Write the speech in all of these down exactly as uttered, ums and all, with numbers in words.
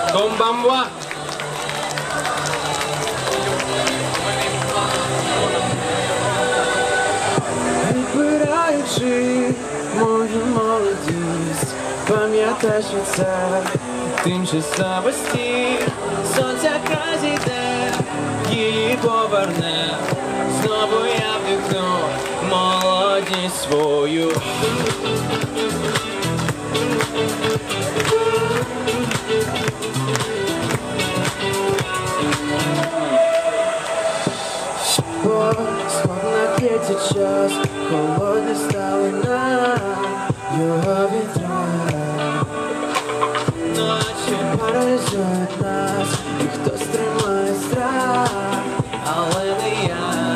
Комбамва! Відбираючи мою молодість, пам'ятай, що це тимчасовості. Сонця край зійде, її поверне, знову я вдихну молодість свою. Бо складна п'ється час, холодне стали нам його вітра, ночі паралізують нас, і хтось тримає страх, але не я.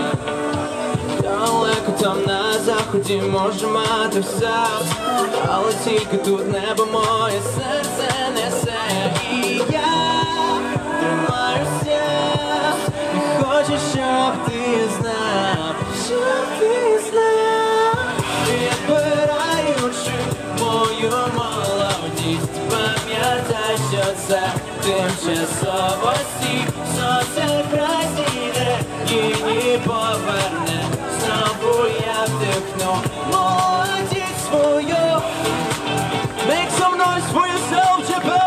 Далеко там на заході може мати все, але тільки тут небо моє серце несе, і я тримаюся. Хочу, щоб ти знав, щоб ти знав, відбираючи мою молодість, пам'ятай, що це тимчасовості. Сонце край зійде, її поверне, знову я вдихну молодість свою. Make some noise for yourself, Japan!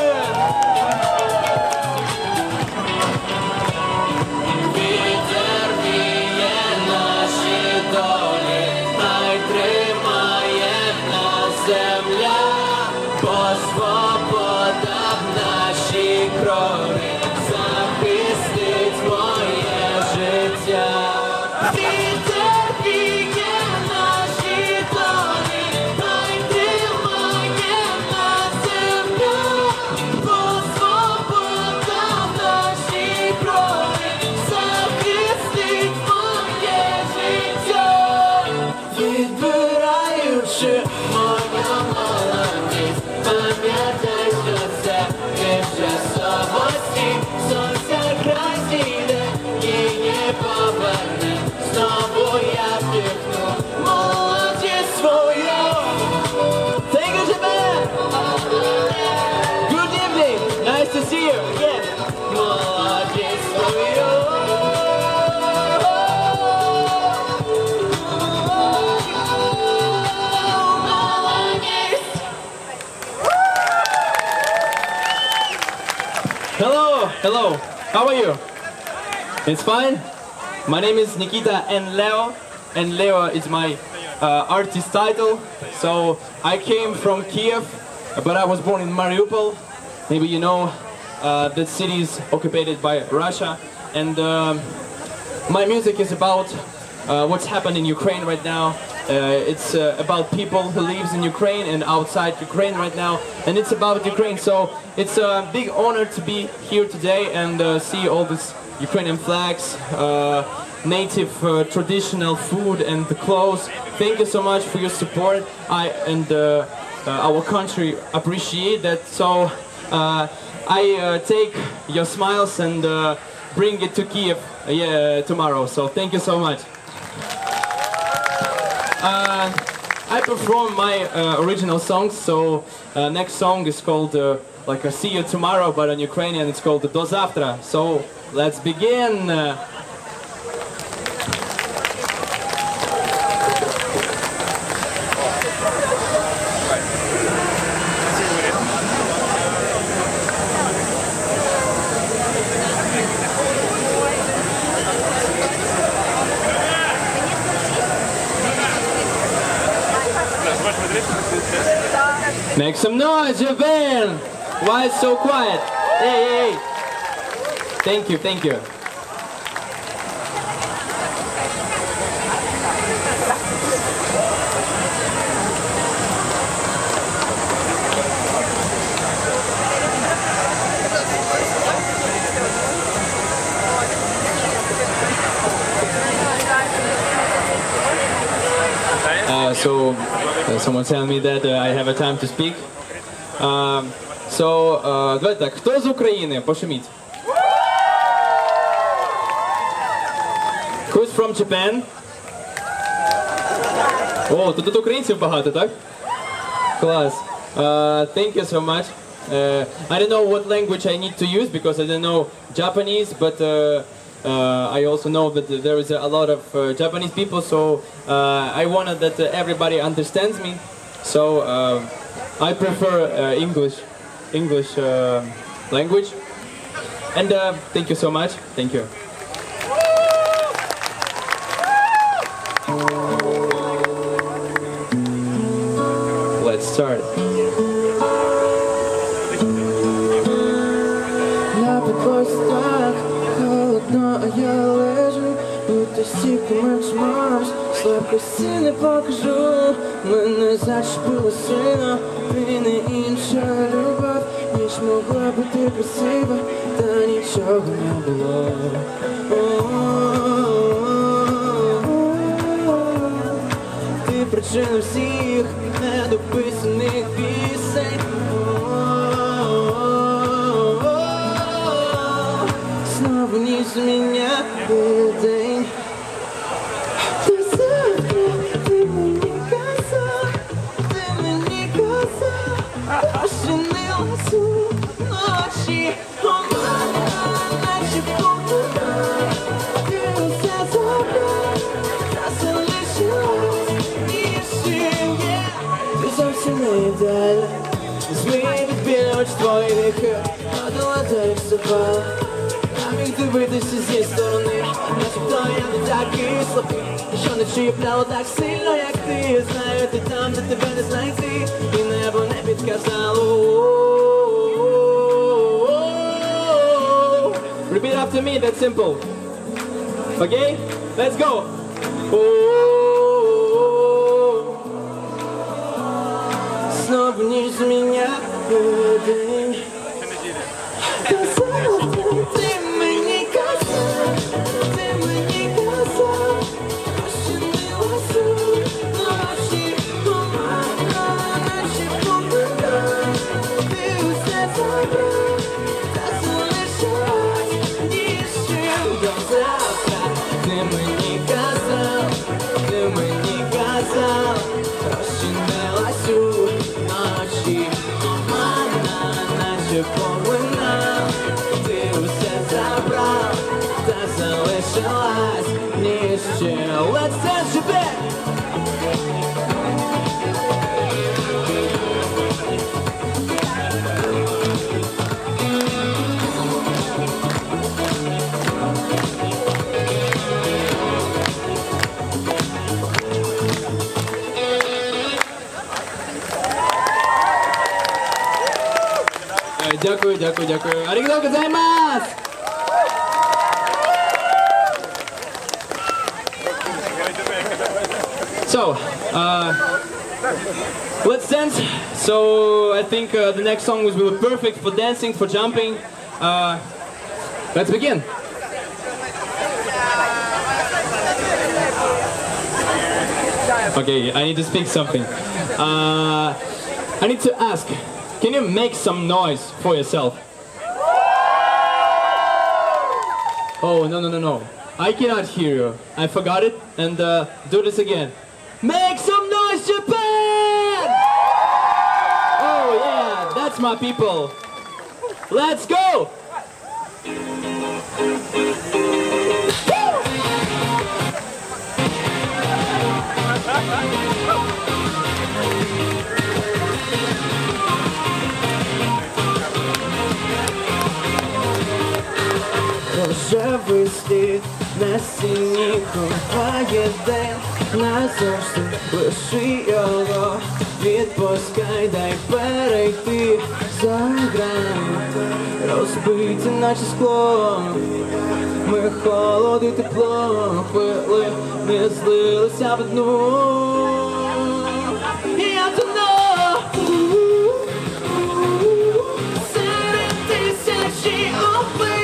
Hello, hello, how are you? It's fine? My name is Nikita and Leo, and Leo is my uh, artist title. So I came from Kiev, but I was born in Mariupol. Maybe you know, uh, that city is occupied by Russia, and um, my music is about uh, what's happened in Ukraine right now. Uh, it's uh, about people who lives in Ukraine and outside Ukraine right now, and it's about Ukraine. So it's a big honor to be here today and uh, see all these Ukrainian flags, uh, native uh, traditional food and the clothes. Thank you so much for your support. I and uh, uh, our country appreciate that. So uh, I uh, take your smiles and uh, bring it to Kiev uh, yeah, tomorrow. So thank you so much. Uh, I perform my uh, original songs, so uh, next song is called uh, like a See You Tomorrow, but in Ukrainian it's called Do Завтра. So let's begin. Uh, Make some noise, Japan! Why it's so quiet? Hey, hey, hey! Thank you, thank you. Uh, so, uh, someone tell me that uh, I have a time to speak. Uh, so, uh, давайте так, хто з України? Пошуміть. Who's from Japan? О, тут, тут українців багато, так? Клас. Uh, thank you so much. Uh, I don't know what language I need to use because I don't know Japanese, but uh, uh, I also know that there is a lot of uh, Japanese people, so uh, I wanted that uh, everybody understands me. So uh, I prefer uh, English, English uh, language. And uh, thank you so much. Thank you. Let's start. Я підлось так, холодно, а я лежу. Будто стільки менш марш, слабкості не покажу. Мене зачепила сина, ти не інша любов, ніж могла бути красива, та нічого не було. Ти причина всіх недописаних пісень. Снова низ меня был день. Ты завтра, ты мне казал, ты мне казал, пошины ласу ночи, о мама, ночи полночи, ты все забрал, залишилась нищие. Ты совсем не идеальна, змеи відбілюють твої віки, падала далі вступала. Міг дивитися зі сторони, начебто я не такий слабкий, що не чіпляла так сильно, як ти. Знаю, ти там, де тебе не знайти, і небо не підказало. Repeat after me, that's simple. Okay? Let's go! Снова низ меня был день. Ты мне казал, ты мне казал, пошины ласу ночи, о мама, ночи полночи, ты все забрал, та залишилась нічим. До завтра ти мені казав, ти мені казав, пошини ласу ночі, о мама, наче повинна. Let's dance a bit! Дякую, дякую, дякую. Аригато гозаимасу! So, uh, let's dance. So, I think uh, the next song will be perfect for dancing, for jumping. Uh, let's begin. Okay, I need to speak something. Uh, I need to ask, can you make some noise for yourself? Oh, no, no, no, no. I cannot hear you. I forgot it, and uh, do this again. Make some noise, Japan! Oh yeah, that's my people. Let's go! Рожевий слід на стіні ховає день, назавжди лиши його, відпускай, дай перейти за грань, розбиті наче скло, ми холод і тепло, хвили не злилися в одну. Я тону серед тисячі облич.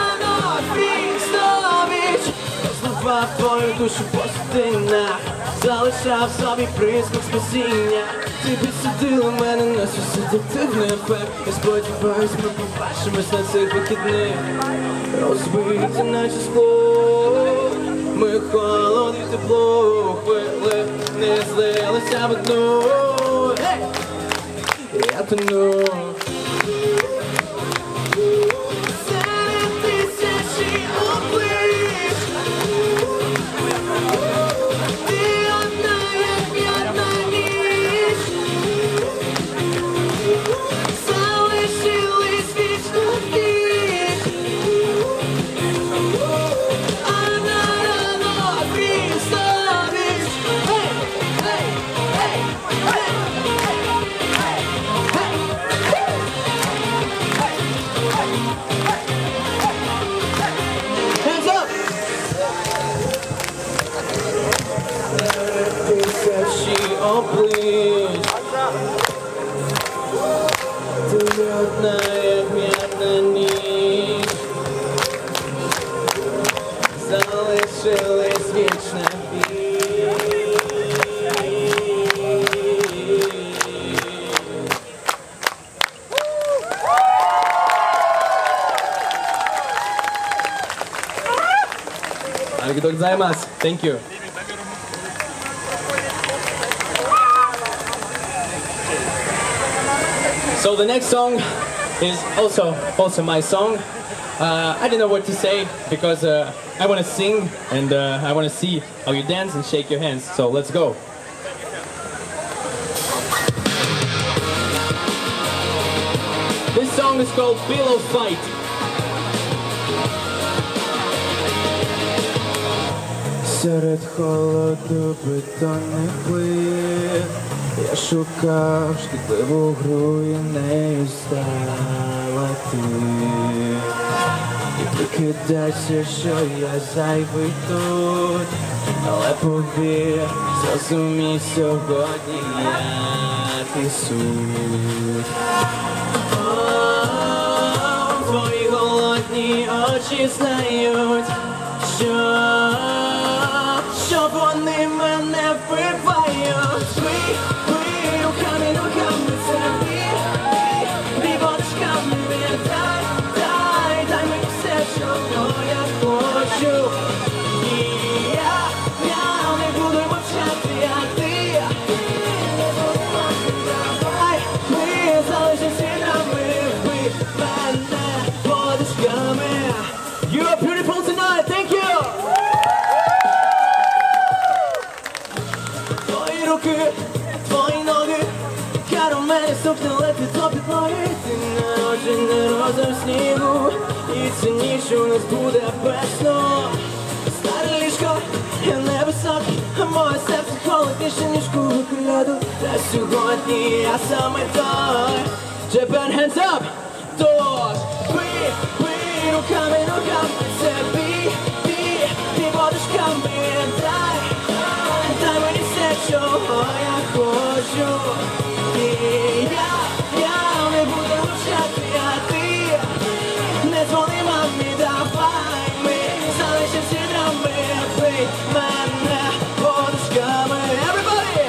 Твою душу по стінах, залишав собі присмак спасіння. Ти підсадила мене на щось детективний ефект. Я сподіваюсь, ми побачимось на цих вихідних. Розбиті наче скло, ми холод і тепло, хвили не злилися в одну. Я тону. Серед тисячі облич ти одна, як одна ніч. Залишились вічно віч. А на рано приставиш. Ей, ей, ей, hands up! Тисячі облич ти одна, як м'ятна ніч. Залишились вічна віч. Arigatou gozaimasu. Thank you. So the next song is also also my song. Uh, I don't know what to say because uh, I want to sing and uh, I want to see how you dance and shake your hands. So let's go. This song is called Pillow Fight. Серед холоду бетонних плит я шукав шкідливу гру і нею стала ти. І прикидайся, що я зайвий тут, але повір, зрозумій сьогодні, як і суть. О, твої голодні очі знають, що Щоб вони мене вбивають. Бий, бий руками, ногами, це бій, бій, бій водочками, дай, дай, дай мені все, чого я хочу. І я, я не буду мовчати, а ти, давай, ми залишимося нами, бий мене водочками. You are beautiful tonight, thank you! Руки, твої ноги, карамелі сукня летить до підлоги. Ти народжена роза в снігу, і ця ніч у нас буде безсно. Старе ліжко, я невисокий, а моє серце холодніше, ніж кубик льоду. Та сьогодні я саме той. Japan, hands up! Тож, бий, бий руками, ногами, це бій, бій, бій водочками, дай, дай мені все, чого я хочу. І я, я не буду мовчати, а ти не дзвони мамі, давай, ми залишимося нами, бий мене водочками. Everybody!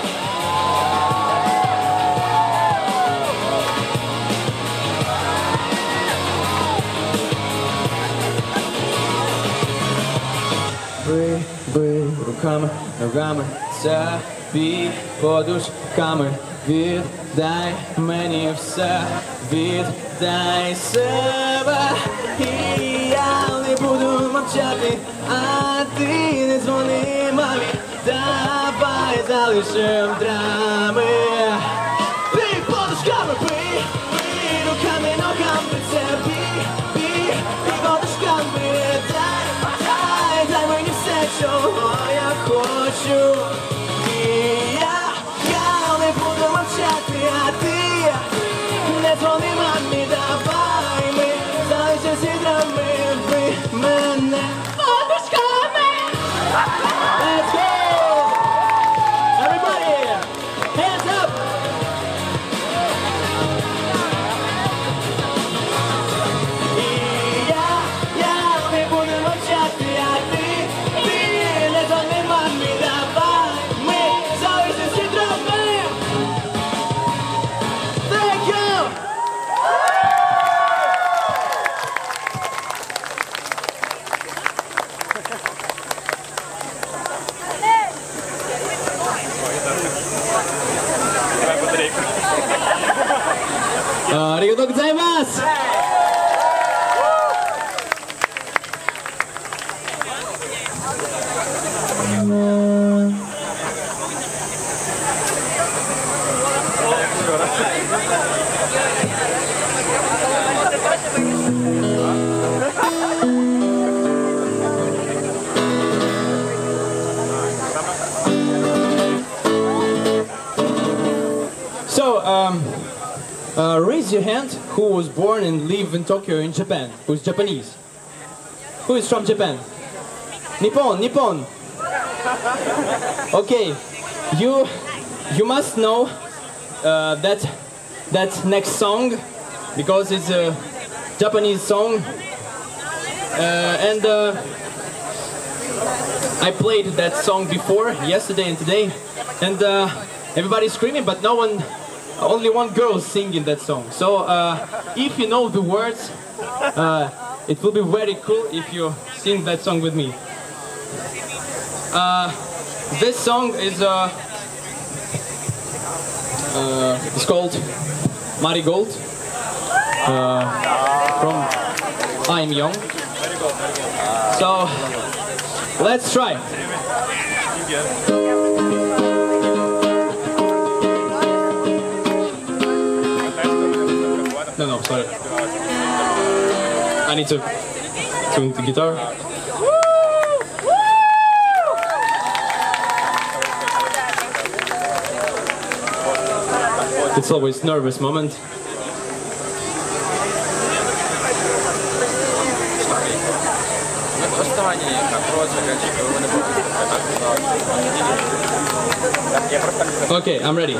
Бий, бий руками, ногами, це бій подушками. Віддай мені все, віддай себе. І я не буду мовчати, а ти не дзвони мамі, давай залишим драми. Бій подушками, бий, бий руками, ногами, це бій, бій, бій подушками, дай, дай, дай мені все, чого я хочу. І я, я не буду мовчати, а ти не дзвони мамі, давай, ми залишимося драми, бий мене подушками. Let's go! Everybody, hands up! І я, я не буду мовчати, а ти, ти не дзвони мамі, давай, ми ありがとうございます。So, um, uh, raise your hand who was born and live in Tokyo in Japan, who's Japanese. Who is from Japan? Nippon, Nippon. Okay, you you must know uh, that that next song because it's a Japanese song, uh, and uh, I played that song before yesterday and today, and uh, everybody's screaming, but no one. Only one girl singing that song. So uh, if you know the words, uh, it will be very cool if you sing that song with me. Uh, this song is uh, uh, it's called Marigold uh, from I'm Young. So let's try. No, no, sorry. I need to tune the guitar. It's always a nervous moment. Okay, I'm ready.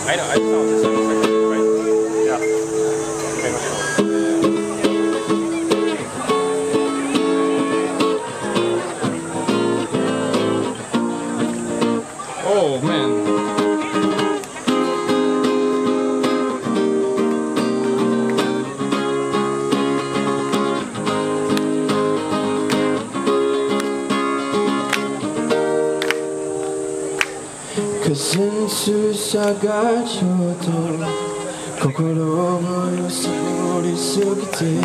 Oh man. Cousin Susaga Choto Kokoro wo sabori sugite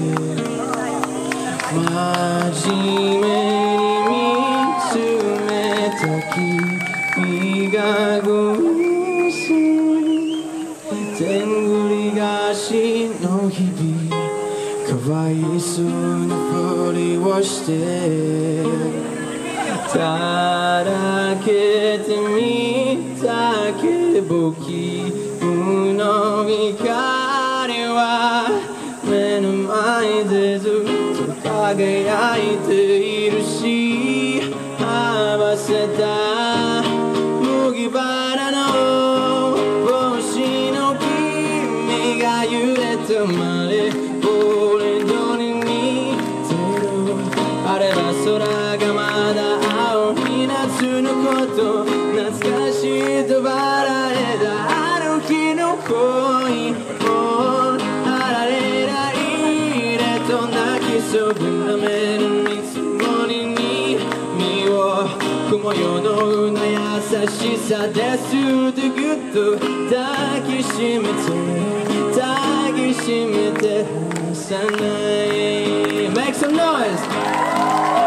Majime ni mitsumeta kimi ga gomishi Tengurigashi no hibi Kawaisou ni furi wo shite ただけてみたけぼ気分の光は目の前でずっと輝いているし合わせた麦わらの帽子の君が揺れ止まれ俺どれにゼロあれば空がまだ夏のこと懐かしいと笑えたあの日の恋もうあられないでと泣きそぶら目の見積もりに身を雲よのな優しさですとぐっと抱きしめて抱きしめて離さない Make some noise!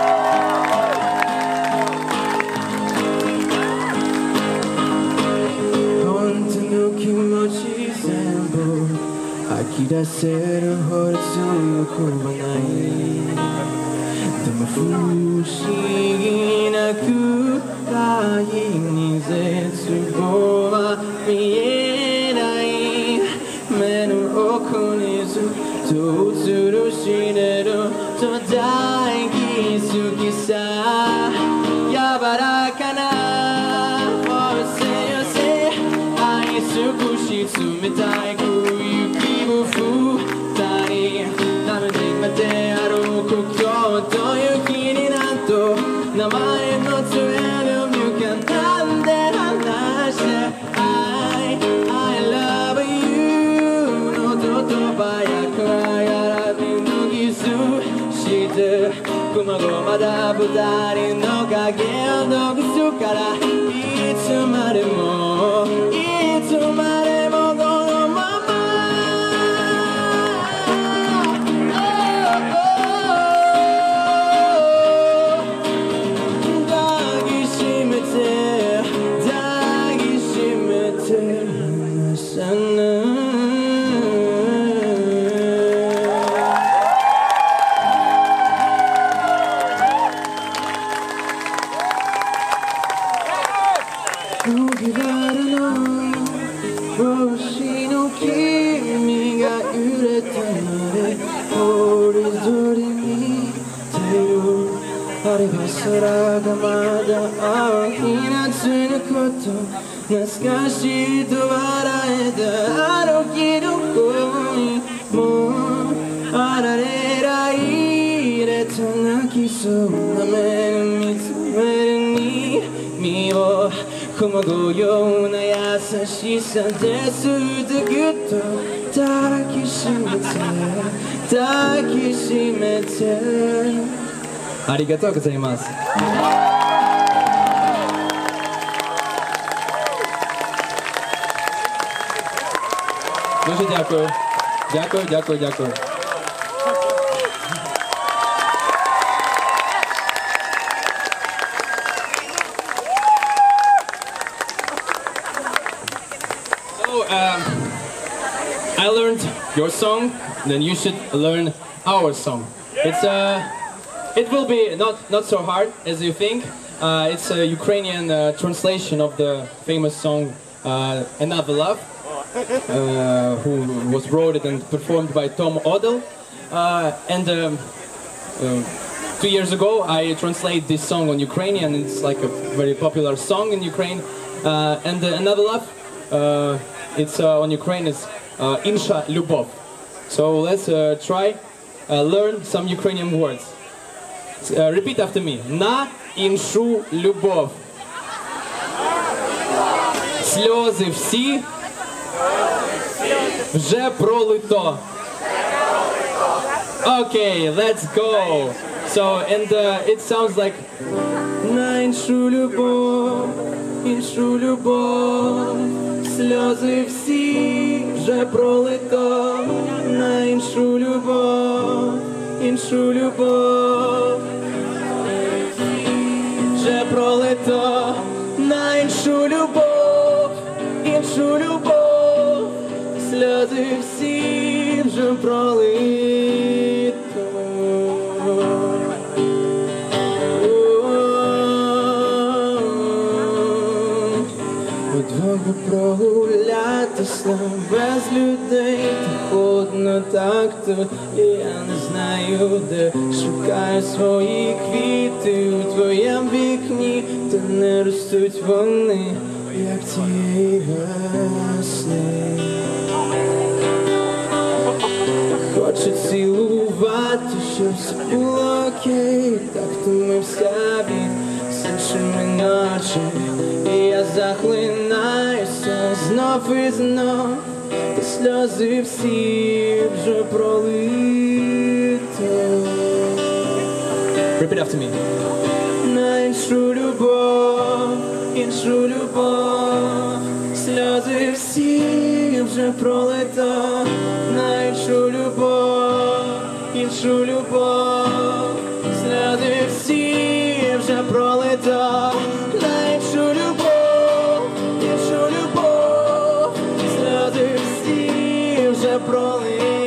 吐き出せるほど強くはないでも不思議なくらいに絶望は見えない目の奥にずっと映るしれると大好きさ柔らかな寄せ寄せ愛少し冷たい二人なめてまで歩く今日という日になんと名前のつれる浮かんで話して I, I love you の言葉やくらやらび脱ぎすして熊ごまだ二人の影を伸ばすからいつまでもいつまでもこのまま空がまだ青い夏のこと懐かしいと笑えたあの日の恋もうあられら入れた泣きそうな目で見つめる君をこむような優しさですってぐっと抱きしめて抱きしめてありがとうございます。Дуже дякую. Дякую, дякую, дякую. So, um, I learned your song, then you should learn our song. It's uh, it will be not not so hard as you think. Uh, it's a Ukrainian uh, translation of the famous song uh, "Another Love." Uh, who was wrote it and performed by Tom Odell. Uh, and um, uh, two years ago I translated this song on Ukrainian. It's like a very popular song in Ukraine. Uh, and uh, Another Love, uh, it's uh, on Ukraine is uh, Insha Lubov. So let's uh, try uh, learn some Ukrainian words. Uh, repeat after me. Na inshu любов. Сльози всі вже пролито. Okay, let's go. So, and uh, it sounds like на іншу любов, іншу любов, сльози всі вже пролито. На іншу любов, іншу любов, вже пролито. На іншу любов, іншу любов, сльози всі вже пролито. Удвох би прогулятися без людей, та холодно так тут, і я не знаю де. Шукаю свої квіти у твоєму вікні, та не ростуть вони, як цієї весни. Хочу цілувати, щоб все було окей, так втомився від з іншими ночі. І я захлинаюся знов і знов, та сльози всі вже пролито. Repeat after me. На іншу любов, іншу любов, сльози всі вже пролито. На іншу любов, іншу любов, сльози всі вже пролито. На іншу любов, іншу любов, сльози всі вже пролито.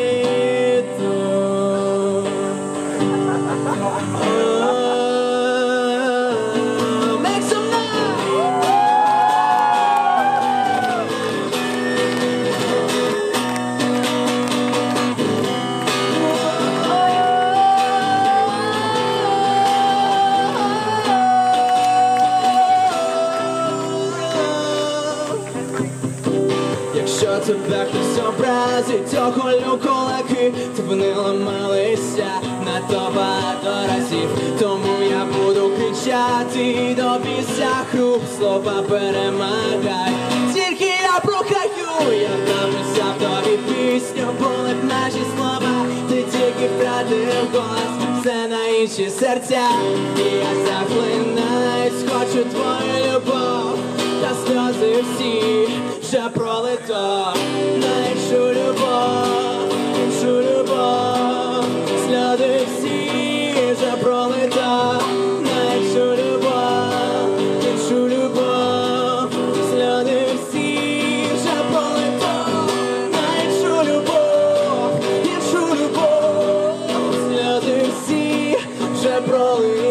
Якщо тебе хтось образить, охолю кулаки, то вони ламалися надто багато разів. Тому я буду кричати і до біса хруп, слова перемагай. Тільки я прохаю, я написав тобі пісню, були б наші слова, ти тільки втратив голос, все на інші серця. І я захлинаюсь, хочу твою любов, та сльози всі вже пролито. На іншу любов, іншу любов, сльози всі вже пролито. На іншу любов, іншу любов, сльози всі вже пролито. На іншу любов, іншу любов, сльози всі вже пролито.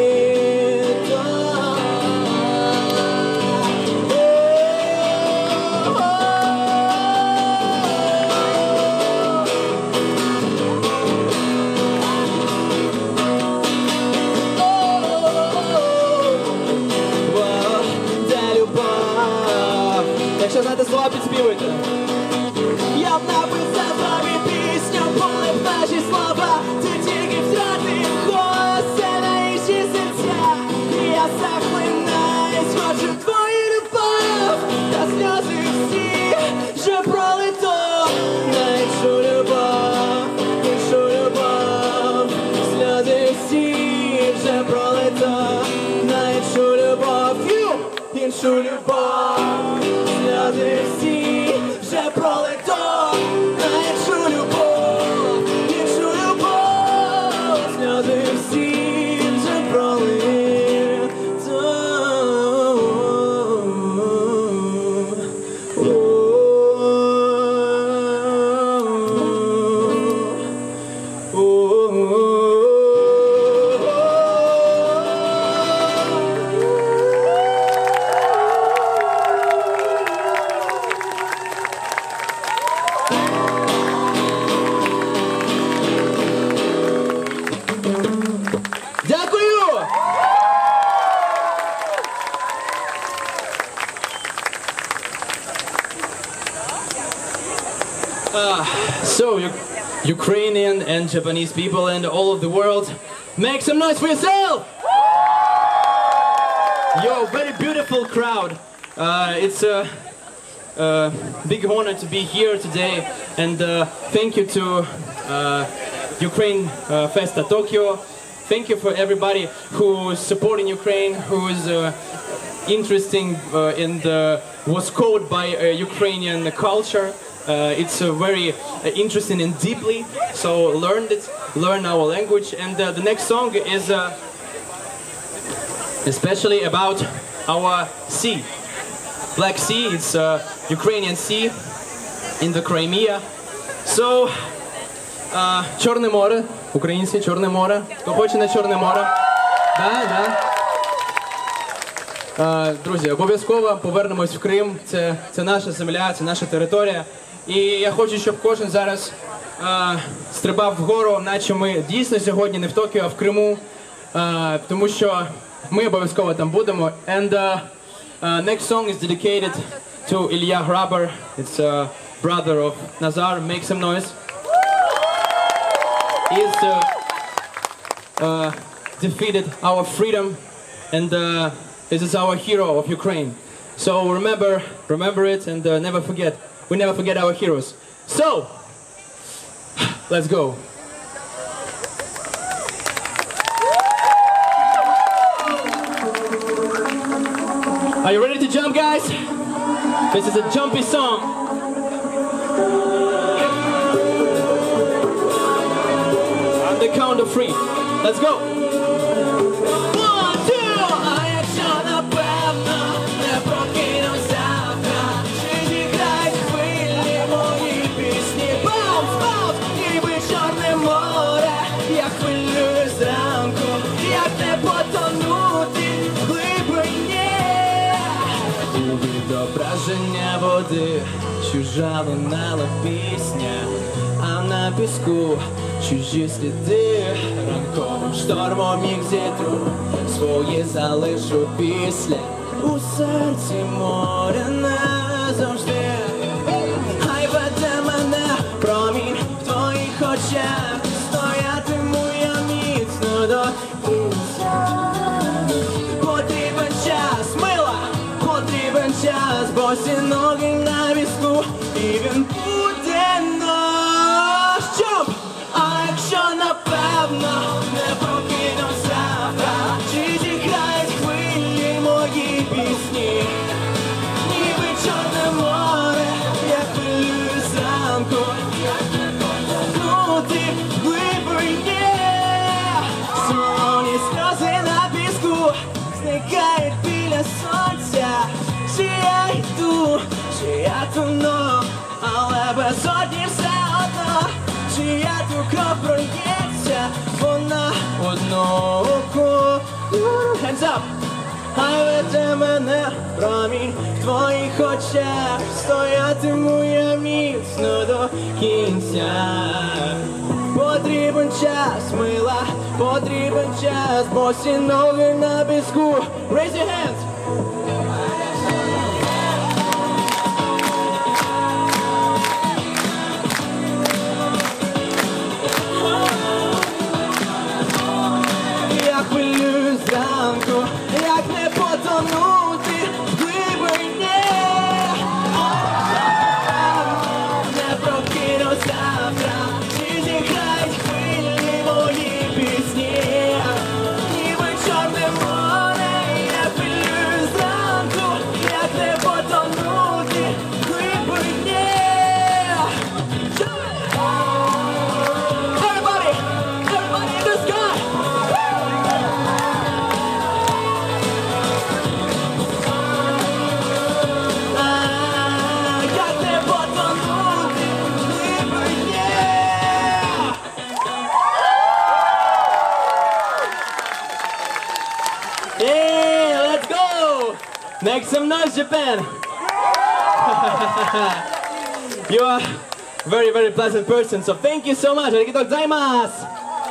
U Ukrainian and Japanese people and all of the world. Make some noise for yourself! Yo, very beautiful crowd. Uh, it's a, a big honor to be here today, and uh, thank you to uh, Ukraine uh, Festa Tokyo. Thank you for everybody who's supporting Ukraine, who is uh, interesting uh, in the was called by uh, Ukrainian culture. Uh, it's uh, very uh, interesting and deeply. So learn it, learn our language, and uh, the next song is uh, especially about our sea, Black Sea. It's uh, Ukrainian Sea in the Crimea. So. Uh, Чорне море, українці, Чорне море. Хто хоче на Чорне море? Да, да. Uh, друзі, обов'язково повернемось в Крим. Це, це наша земля, це наша територія. І я хочу, щоб кожен зараз uh, стрибав вгору, наче ми дійсно сьогодні не в Токіо, а в Криму. Uh, тому що ми обов'язково там будемо. And uh, uh, next song is dedicated to Ilya Hrabar. It's a brother of Nazar. Make some noise. He's uh, uh, defeated our freedom, and uh, this is our hero of Ukraine. So remember, remember it, and uh, never forget. We never forget our heroes. So, let's go. Are you ready to jump, guys? This is a jumpy song. The count of three. Let's go. One, two. А якщо напевно не прокинусь завтра, чи зіграють хвилі мої пісні? Баунс, баунс, ніби Чорне море. Я хвилююсь зранку, як не потонути в глибині. Відображення води, чужа лунала пісня, а на піску чужі сліди. Ранковим штормом їх зітру, свої залишу після. У серці моря назавжди. Хай веде мене промінь в твоїх очах, стоятиму я міцно до кінця. Потрібен час, мила, потрібен час, босі ноги на візку, і він буде наш. Jump! А якщо напевно не прокинусь завтра, чи зіграють хвилі мої пісні? Ніби Чорне море, я хвилююсь зранку, як не потонути в глибині. Солоні сльози на піску зникають біля сонця. Чи я йду, чи я тону, але без одні все одно. Чия ту кров прольється, вона одного оку. Hands up! Хай веде мене промінь в твоїх очах, стоятиму я міцно до кінця. Потрібен час, мила, потрібен час, босі ноги на піску. Raise your hands! Як не потонути в глибині. Не прокинусь завтра, чи зіграють хвилі мої пісні? Ніби Чорне море, я хвилююсь зранку, як не потонути в глибині. Everybody, everybody in the sky! Make some noise, Japan! You are a very, very pleasant person, so thank you so much! Arigatou gozaimasu!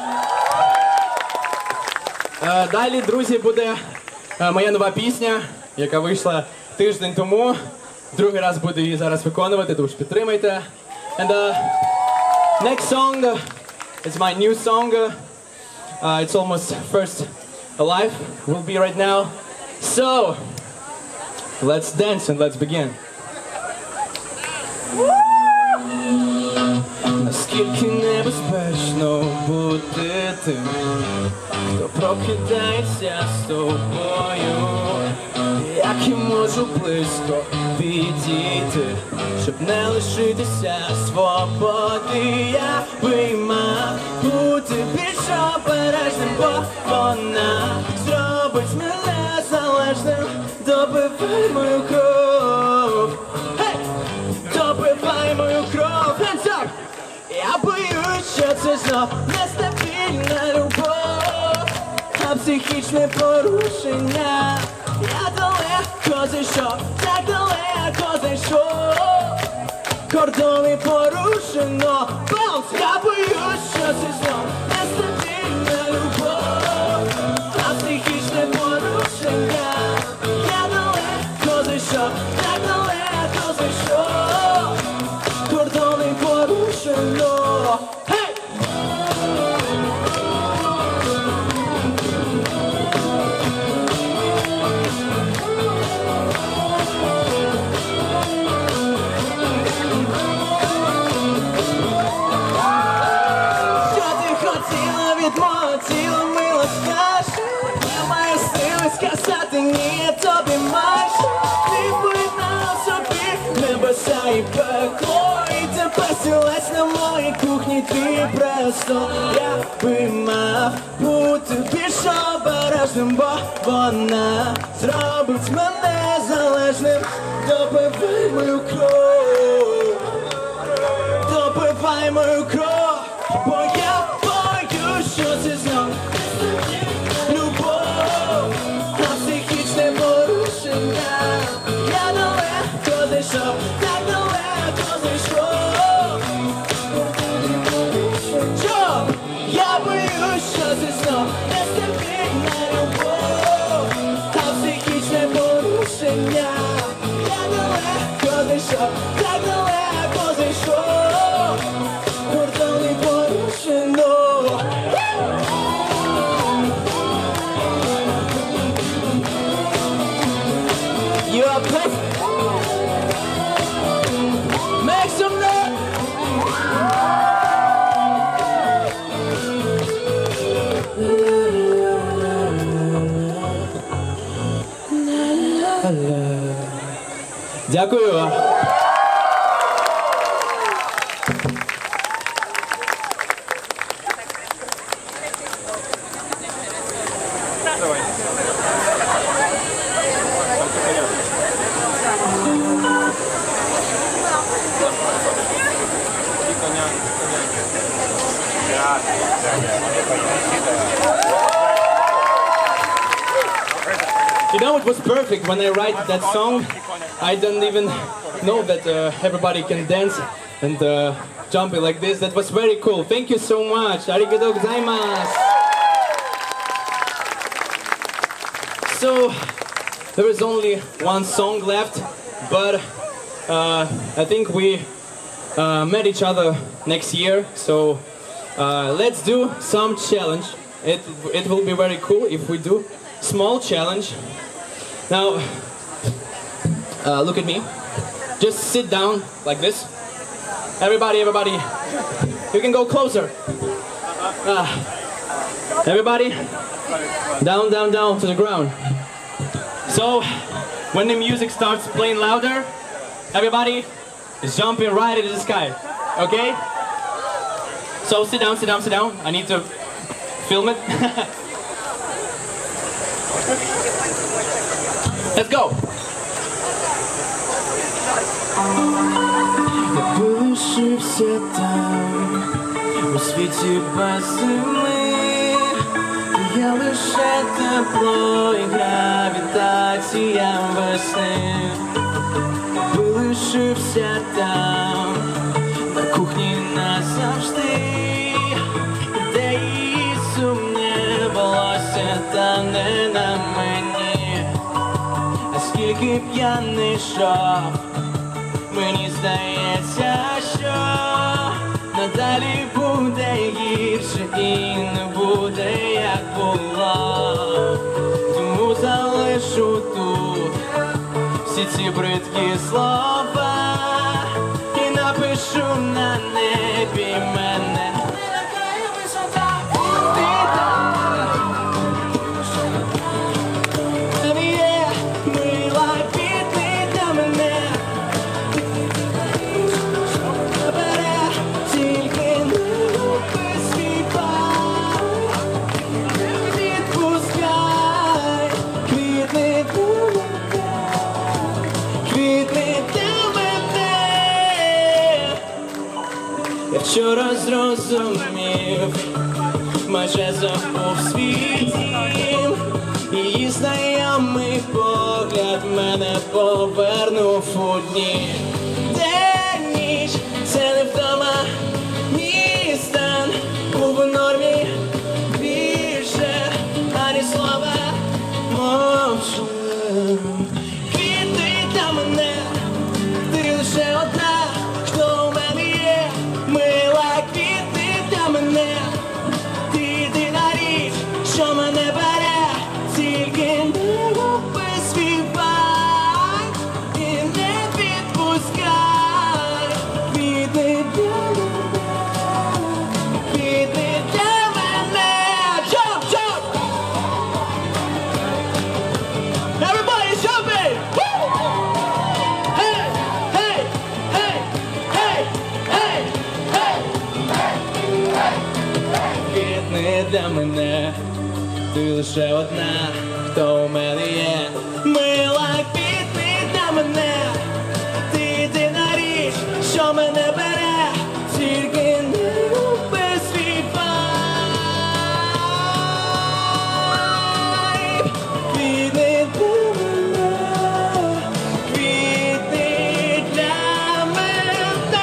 Uh, Далі, друзі, буде uh, моя нова пісня, яка вийшла тиждень тому. Другий раз буду її зараз виконувати, тож підтримайте. And, uh, Next song uh, is my new song. Uh, uh, it's almost first alive. Will be right now. So let's dance and let's begin. Наскільки небезпечно бути тим, хто прокидається з тобою, як я можу близько підійти, щоб не лишитися свободи. Я би мав бути більш обережним, бо вона зробить мене залежним. Добивай мою кров, hey! Добивай мою кров, hands up! Я боюсь, що це знов нестабільна любов, а психічне порушення. Я далеко зайшов, так далеко зайшов, кордони порушено, баунс. Я боюсь, що це знов нестабільна любов, а психічне порушення. Я далеко зайшов, так далеко зайшов, кордони порушено. Hey! Що ти хотіла від мого тіла, мила, скажи? Я маю сили сказати ні, тобі майже. Ти вина собі небеса і пекло, і тепер стілець на моїй кухні твій престол. Я би мав бути більш обережним, бо вона зробить мене залежним. Добивай мою кров, добивай мою кров, бо я боюсь, що це знов любов, а психічне порушення. Я далеко зайшов, так далеко зайшов. Що? Я боюсь, що це знов нестабільна любов, а психічне порушення. Я далеко зайшов, так далеко зайшов, кордони порушено. You are perfect. Make some noise. Дякую. You know, it was perfect when I write that song. I don't even know that uh, everybody can dance and uh, jump it like this. That was very cool. Thank you so much. Arigatou gozaimasu. So, there is only one song left, but uh, I think we uh, met each other next year. So, uh, let's do some challenge. It, it will be very cool if we do small challenge. Now, uh, look at me. Just sit down like this. Everybody, everybody, you can go closer. Uh, everybody, down, down, down to the ground. So, when the music starts playing louder, everybody is jumping right into the sky. Okay? So sit down, sit down, sit down. I need to film it. Let's go. Я полишився там, у світі без зими. Я лише тепло і гравітація весни. Полишився там, на кухні назавжди, де її сумне волосся та не на мені. А скільки б я не йшов, мені здається, що надалі далі буде гірше і не буде, як було. Тому залишу тут всі ці бридкі слова і напишу на небі мене. Я вчора зрозумів, майже забув свій дім. Її знайомий погляд мене повернув у дні. День, ніч, це не вдома, мій стан був у нормі. Більше ані слова мовчу. Квіти для мене, ти лише одна, хто у мене є. Мила, квіти для мене, ти єдина річ, що мене бере. Тільки не губи співай і не відпускай. Квіти для мене, квіти для мене. Jump, jump! Everybody jumping! Woo! Hey, hey, hey, hey, hey, hey! Квітни для мене, ти лише одна, хто у мене є. Мила, квітни для мене, ти єдина річ, що мене бере. Тільки не губи свій вайб. Квітни для мене, квітни для мене.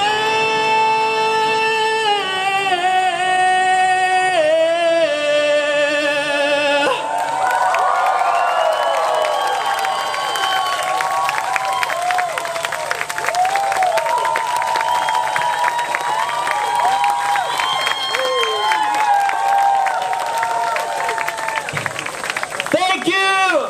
Thank you!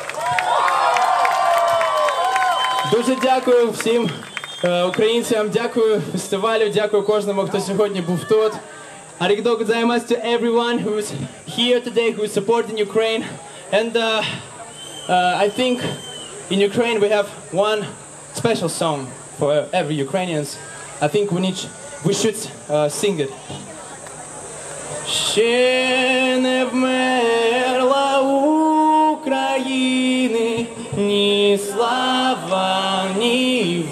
Дуже дякую всім е, українцям, дякую фестивалю, дякую кожному, хто сьогодні був тут. Arigatou gozaimasu to everyone who's here today, who's supporting Ukraine. And uh, uh, I think in Ukraine we have one special song for every Ukrainians. I think we need, we should uh, sing it. Ще не вмерла України ні слава, ні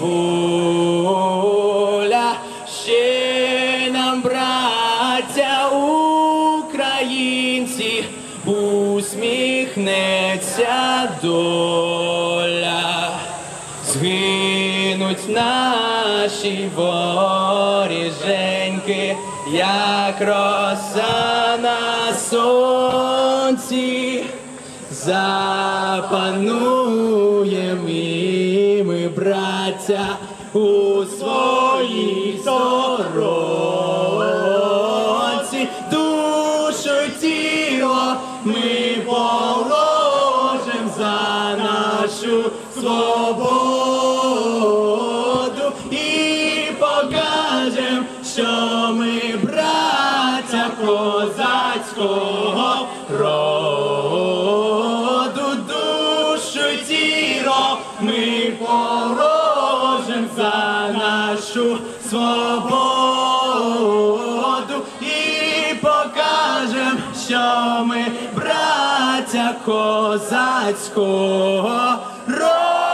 воля. Ще нам, браття українці, усміхнеться доля. Згинуть наші воріженьки, як роса на сонці. Запануєм і ми, браття, у своїй сторонці. Душу й тіло ми положим за нашу свободу і покажем, що ми браття козацького роду. Душу й тіло ми положим за нашу свободу і покажем, що ми браття козацького роду.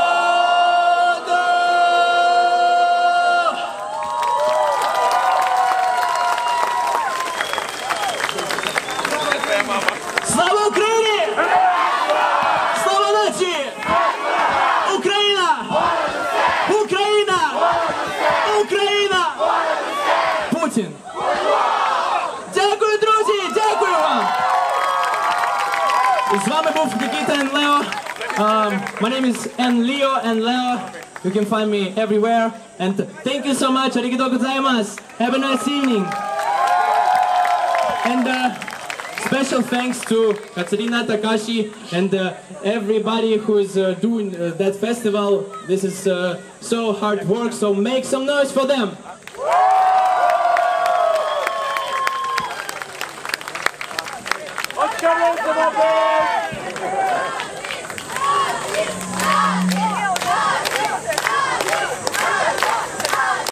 Слава Україні! Слава нації! Україна! Україна! Україна! Путін! Дякую, друзі! Дякую вам! І з вами був Nikita and Leo. Um, my name is N Leo and Leo. You can find me everywhere. And thank you so much. Arigatou gozaimasu. Have a nice evening. And uh, special thanks to Katerina, Takashi, and uh, everybody who is uh, doing uh, that festival. This is uh, so hard work, so make some noise for them. Oscar Rosenberg!